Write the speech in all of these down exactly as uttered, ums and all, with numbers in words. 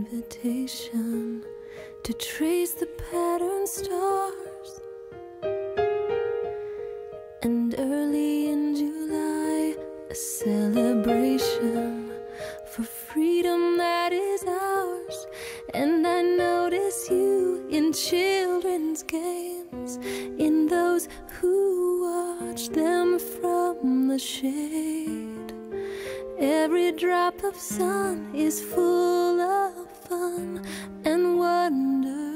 invitation to trace the pattern stars. And early in July, a celebration for freedom that is ours. And I notice you in children's games, in those who watch them from the shade. Every drop of sun is full of fun and wonder.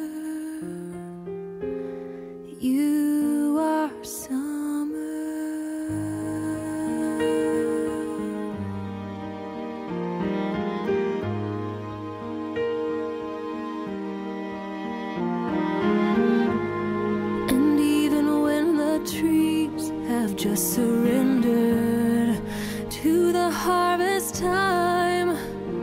You are summer. And even when the trees have just surrendered to the harvest time,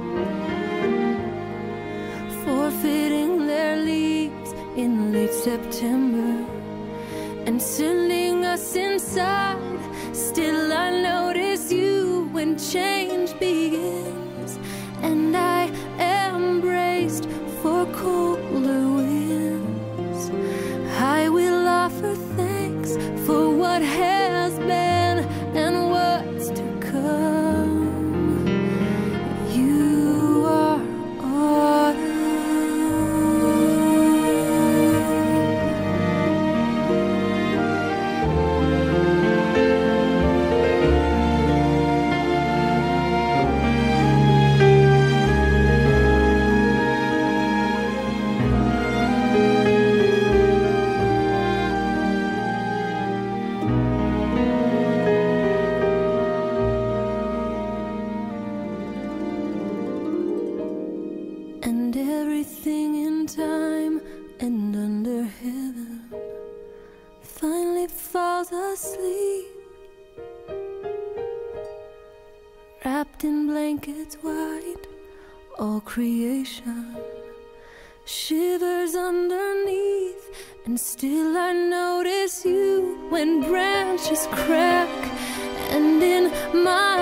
forfeiting their leaves in late September and sending us inside, still I notice you when change begins. And I am braced for colder winds. I will offer thanks for what has been and what's to come. You are autumn. And everything in time and under heaven finally falls asleep, wrapped in blankets white. All creation shivers underneath, and still I notice you when branches crack. And in my